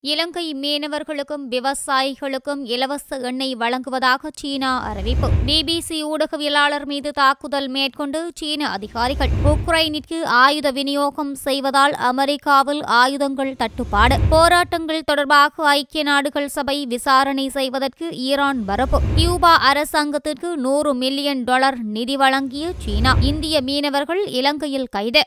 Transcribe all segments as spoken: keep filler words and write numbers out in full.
இலங்கை மீனவர்களுக்கும் விவசாயிகளுக்கும் இலவச எண்ணெய் வழங்குவதாக சீனா அறிவிப்பு. பிபிசி ஊடகவியலாளர் மீது தாக்குதல் மேற்கொண்டு சீன அதிகாரிகள். உக்ரைனிற்கு ஆயுத விநியோகம் செய்வதால் அமெரிக்காவில் ஆயுதங்கள் தட்டுப்பாடு. போராட்டங்கள் தொடர்பாக ஐக்கிய நாடுகள் சபை விசாரணை செய்வதற்கு ஈரான் மறுப்பு. கியூபா அரசாங்கத்திற்கு நூறு மில்லியன் டாலர் நிதி வழங்கிய சீனா. இந்திய மீனவர்கள் இலங்கையில் கைது.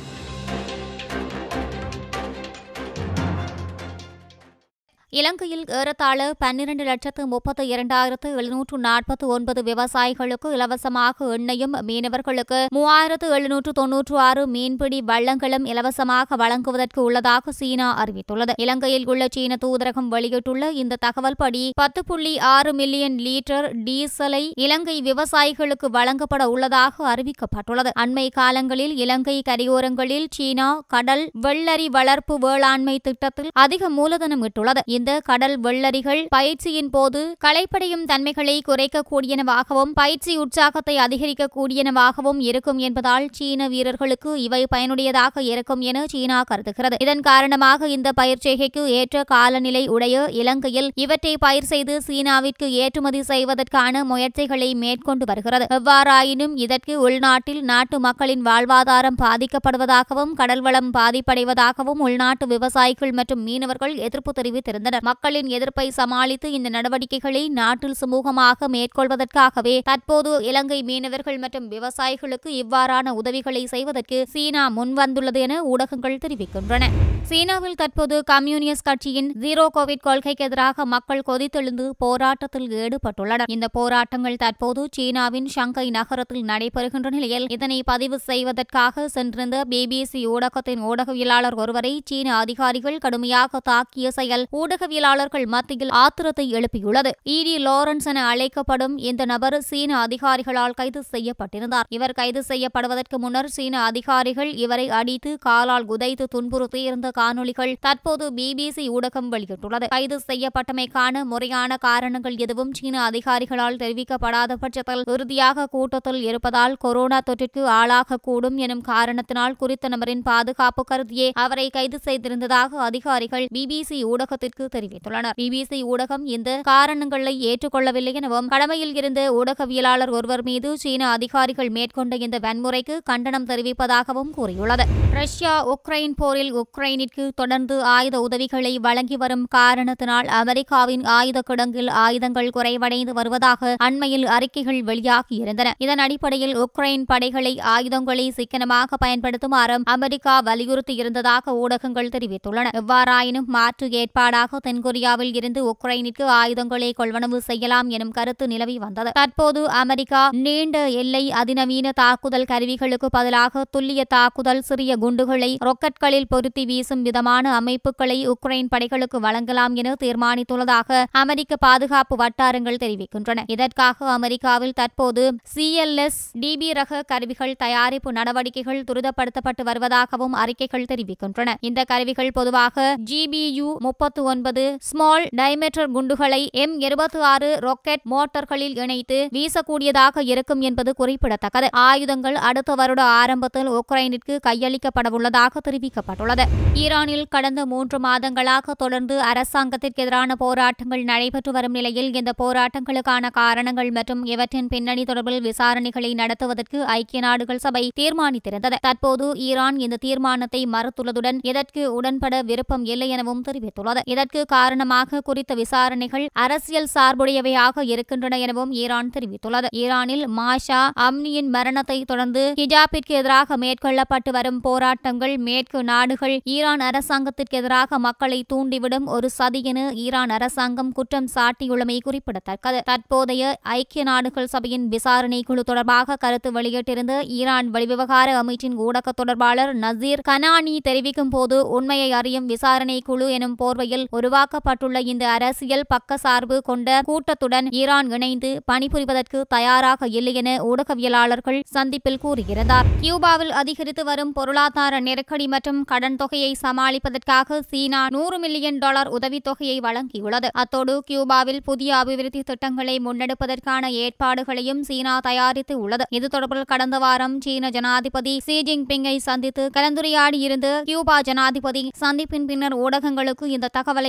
இலங்கையில் ஏறத்தாழ பன்னிரண்டு லட்சத்து முப்பத்து இரண்டாயிரத்து எழுநூற்று நாற்பத்தி ஒன்பது விவசாயிகளுக்கு இலவசமாக எண்ணெயும் மீனவர்களுக்கு மூவாயிரத்து எழுநூற்று தொன்னூற்று ஆறு மீன்பிடி வள்ளங்களும் இலவசமாக வழங்குவதற்கு உள்ளதாக சீனா அறிவித்துள்ளது. இலங்கையில் உள்ள சீன தூதரகம் வெளியிட்டுள்ள இந்த தகவல் படி பத்து புள்ளி ஆறு மில்லியன் லீட்டர் டீசலை இலங்கை விவசாயிகளுக்கு வழங்கப்பட உள்ளதாக அறிவிக்கப்பட்டுள்ளது. அண்மை காலங்களில் இலங்கை கரையோரங்களில் சீனா கடல் வெள்ளரி வளர்ப்பு வேளாண்மை திட்டத்தில் அதிக மூலதனம் இட்டுள்ளது. இந்த கடல் வெள்ளரிகள் பயிற்சியின் போது களைப்படையும் தன்மைகளை குறைக்கக்கூடியனவாகவும் பயிற்சி உற்சாகத்தை அதிகரிக்கக்கூடியனவாகவும் இருக்கும் என்பதால் சீன வீரர்களுக்கு இவை பயனுடையதாக இருக்கும் என சீனா கருதுகிறது. இதன் காரணமாக இந்த பயிற்சிகைக்கு ஏற்ற காலநிலை உடைய இலங்கையில் இவற்றை பயிர் செய்து சீனாவிற்கு ஏற்றுமதி செய்வதற்கான முயற்சிகளை மேற்கொண்டு வருகிறது. எவ்வாறாயினும் இதற்கு உள்நாட்டில் நாட்டு மக்களின் வாழ்வாதாரம் பாதிக்கப்படுவதாகவும் கடல்வளம் பாதிப்படைவதாகவும் உள்நாட்டு விவசாயிகள் மற்றும் மீனவர்கள் எதிர்ப்பு தெரிவித்திருந்தனர். மக்களின் எதிர்ப்பை சமாளித்து இந்த நடவடிக்கைகளை நாட்டில் சுமூகமாக மேற்கொள்வதற்காகவே தற்போது இலங்கை மீனவர்கள் மற்றும் விவசாயிகளுக்கு இவ்வாறான உதவிகளை செய்வதற்கு சீனா முன்வந்துள்ளது என ஊடகங்கள் தெரிவிக்கின்றன. சீனாவில் தற்போது கம்யூனிஸ்ட் கட்சியின் ஜீரோ கோவிட் கொள்கைக்கு எதிராக மக்கள் கொதித்தெழுந்து போராட்டத்தில் ஈடுபட்டுள்ளனர். இந்த போராட்டங்கள் தற்போது சீனாவின் ஷங்கை நகரத்தில் நடைபெறுகின்ற நிலையில் இதனை பதிவு செய்வதற்காக சென்றிருந்த பிபிசி ஊடகத்தின் ஊடகவியலாளர் ஒருவரை சீன அதிகாரிகள் கடுமையாக தாக்கிய செயல் ஊடகவியலாளர்கள் மத்தியில் ஆத்திரத்தை எழுப்பியுள்ளது. இடி லாரன்ஸ் என அழைக்கப்படும் இந்த நபர் சீன அதிகாரிகளால் கைது செய்யப்பட்டிருந்தார். இவர் கைது செய்யப்படுவதற்கு முன்னர் சீன அதிகாரிகள் இவரை அடித்து காலால் குதைத்து துன்புறுத்தி இருந்த காணொலிகள் தற்போது பிபிசி ஊடகம் வெளியிட்டுள்ளது. கைது செய்யப்பட்டமைக்கான முறையான காரணங்கள் எதுவும் சீன அதிகாரிகளால் தெரிவிக்கப்படாத பட்சத்தில் இறுதியாக கூட்டத்தில் இருப்பதால் கொரோனா தொற்றிற்கு ஆளாகக்கூடும் எனும் காரணத்தினால் குறித்த நபரின் பாதுகாப்பு கருதியே அவரை கைது செய்திருந்ததாக அதிகாரிகள் பிபிசி ஊடகத்திற்கு தெரிவித்துள்ளனர். பிபிசி ஊடகம் இந்த காரணங்களை ஏற்றுக்கொள்ளவில்லை எனவும் கடமையில் இருந்த ஊடகவியலாளர் ஒருவர் மீது சீன அதிகாரிகள் மேற்கொண்ட இந்த வன்முறைக்கு கண்டனம் தெரிவிப்பதாகவும் கூறியுள்ளது. ரஷ்யா உக்ரைன் போரில் உக்ரைனிற்கு தொடர்ந்து ஆயுத உதவிகளை வழங்கி வரும் காரணத்தினால் அமெரிக்காவின் ஆயுத கிடங்கில் ஆயுதங்கள் குறைவடைந்து வருவதாக அண்மையில் அறிக்கைகள் வெளியாகியிருந்தன. இதன் அடிப்படையில் உக்ரைன் படைகளை ஆயுதங்களை சிக்கனமாக பயன்படுத்துமாறும் அமெரிக்கா வலியுறுத்தியிருந்ததாக ஊடகங்கள் தெரிவித்துள்ளன. எவ்வாறாயினும் மாற்று ஏற்பாடாக தென்கொரியாவில் இருந்து உக்ரைனிற்கு ஆயுதங்களை கொள்வனவு செய்யலாம் எனும் கருத்து நிலவி வந்தது. தற்போது அமெரிக்கா நீண்ட எல்லை அதிநவீன தாக்குதல் கருவிகளுக்கு பதிலாக துல்லிய தாக்குதல் சிறிய குண்டுகளை ராக்கெட்களில் பொருத்தி வீசும் விதமான அமைப்புகளை உக்ரைன் படைகளுக்கு வழங்கலாம் என தீர்மானித்துள்ளதாக அமெரிக்க பாதுகாப்பு வட்டாரங்கள் தெரிவிக்கின்றன. இதற்காக அமெரிக்காவில் தற்போது சிஎல்எஸ் டிபி ரக கருவிகள் தயாரிப்பு நடவடிக்கைகள் துரிதப்படுத்தப்பட்டு வருவதாகவும் அறிக்கைகள் தெரிவிக்கின்றன. இந்த கருவிகள் பொதுவாக ஜிபியு முப்பத்து ஒன்பது ஸ்மால் டைமீட்டர் குண்டுகளை எம் இருபத்தி ஆறு ராக்கெட் மோட்டார்களில் இணைத்து வீசக்கூடியதாக இருக்கும் என்பது குறிப்பிடத்தக்கது. ஆயுதங்கள் அடுத்த வருட ஆரம்பத்தில் உக்ரைனிற்கு கையளிக்கப்படவுள்ளதாக தெரிவிக்கப்பட்டுள்ளது. ஈரானில் கடந்த மூன்று மாதங்களாக தொடர்ந்து அரசாங்கத்திற்கு எதிரான போராட்டங்கள் நடைபெற்று வரும் நிலையில் இந்த போராட்டங்களுக்கான காரணங்கள் மற்றும் இவற்றின் பின்னணி தொடர்பில் விசாரணைகளை நடத்துவதற்கு ஐக்கிய நாடுகள் சபை தீர்மானித்திருந்தது. தற்போது ஈரான் இந்த தீர்மானத்தை மறுத்துள்ளதுடன் இதற்கு உடன்பட விருப்பம் இல்லை எனவும் தெரிவித்துள்ளது. இதற்கு காரணமாக குறித்த விசாரணைகள் அரசியல் சார்புடையவையாக இருக்கின்றன எனவும் ஈரான் தெரிவித்துள்ளது. ஈரானில் மாஷா அம்னியின் மரணத்தை தொடர்ந்து ஹிஜாபிற்கு எதிராக மேற்கொள்ளப்பட்டு வரும் போராட்டங்கள் மேற்கு நாடுகள் ஈரான் அரசாங்கத்திற்கு எதிராக மக்களை தூண்டிவிடும் ஒரு சதி என ஈரான் அரசாங்கம் குற்றம் சாட்டியுள்ளமை குறிப்பிடத்தக்கது. தற்போதைய ஐக்கிய நாடுகள் சபையின் விசாரணை குழு தொடர்பாக கருத்து வெளியிட்டிருந்த ஈரான் வெளிவிவகார அமைச்சின் ஊடக தொடர்பாளர் நசீர் கனானி தெரிவிக்கும் போது உண்மையை அறியும் விசாரணை குழு எனும் போர்வையில் உருவாக்கப்பட்டுள்ள இந்த அரசியல் பக்கசார்பு கொண்ட கூட்டத்துடன் ஈரான் இணைந்து பணிபுரிவதற்கு தயாராக இல்லை என ஊடகவியலாளர்கள் சந்திப்பில் கூறியிருந்தார். கியூபாவில் அதிகரித்து வரும் பொருளாதார நெருக்கடி மற்றும் கடன் தொகையை சமாளிப்பதற்காக சீனா நூறு மில்லியன் டாலர் உதவித்தொகையை வழங்கியுள்ளது. அத்தோடு கியூபாவில் புதிய அபிவிருத்தி திட்டங்களை முன்னெடுப்பதற்கான ஏற்பாடுகளையும் சீனா தயாரித்து உள்ளது. இது தொடர்பில் கடந்த வாரம் சீன ஜனாதிபதி ஷி ஜின்பிங்கை சந்தித்து கலந்துரையாடியிருந்த கியூபா ஜனாதிபதி சந்திப்பின் பின்னர் ஊடகங்களுக்கு இந்த தகவலை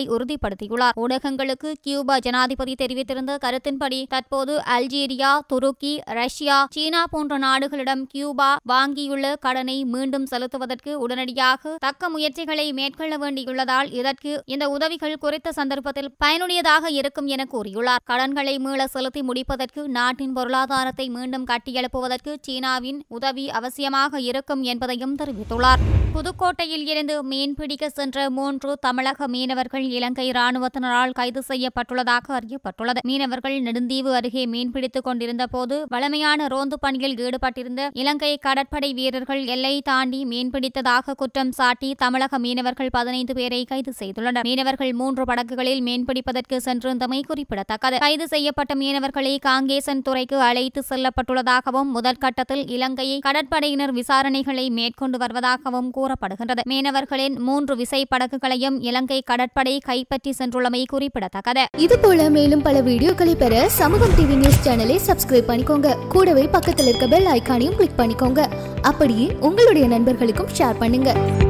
உறுதிப்படுத்தியுள்ளார். ஊடகங்களுக்கு கியூபா ஜனாதிபதி தெரிவித்திருந்த கருத்தின்படி தற்போது அல்ஜீரியா, துருக்கி, ரஷ்யா, சீனா போன்ற நாடுகளிடம் கியூபா வாங்கியுள்ள கடனை மீண்டும் செலுத்துவதற்கு உடனடியாக தக்க முயற்சிகளை மேற்கொள்ள வேண்டியுள்ளதால் இதற்கு இந்த உதவிகள் குறித்த சந்தர்ப்பத்தில் பயனுடையதாக இருக்கும் என கூறியுள்ளார். கடன்களை மீள செலுத்தி முடிப்பதற்கு நாட்டின் பொருளாதாரத்தை மீண்டும் கட்டியெழுப்புவதற்கு சீனாவின் உதவி அவசியமாக இருக்கும் என்பதையும் தெரிவித்துள்ளார். புதுக்கோட்டையில் இருந்து மீன்பிடிக்க சென்ற மூன்று தமிழக மீனவர்கள் இலங்கை ராணுவத்தினரால் கைது செய்யப்பட்டுள்ளதாக அறியப்பட்டுள்ளது. மீனவர்கள் நெடுந்தீவு அருகே மீன்பிடித்துக் கொண்டிருந்த போது வழமையான ரோந்து பணியில் ஈடுபட்டிருந்த இலங்கை கடற்படை வீரர்கள் எல்லை தாண்டி மீன்பிடித்ததாக குற்றம் சாட்டி தமிழக மீனவர்கள் பதினைந்து பேரை கைது செய்துள்ளனர். மீனவர்கள் மூன்று படகுகளில் மீன்பிடிப்பதற்கு சென்றிருந்தமை குறிப்பிடத்தக்கது. கைது செய்யப்பட்ட மீனவர்களை காங்கேசன் துறைக்கு அழைத்து செல்லப்பட்டுள்ளதாகவும் முதற்கட்டத்தில் இலங்கையை கடற்படையினர் விசாரணைகளை மேற்கொண்டு வருவதாகவும் கூறப்படுகின்றது. மீனவர்களின் மூன்று விசை படகுகளையும் இலங்கை கடற்படை கைப்பற்றி சென்றுள்ளமை குறிப்பிடத்தக்கது. இதுபோல மேலும் பல வீடியோக்களை பெற சமூகம் டிவி நியூஸ் சேனலை சப்ஸ்கிரைப் பண்ணிக்கோங்க. கூடவே பக்கத்தில் இருக்க பெல் ஐகானையும் கிளிக் பண்ணிக்கோங்க. அப்படியே உங்களுடைய நண்பர்களுக்கும் ஷேர் பண்ணுங்க.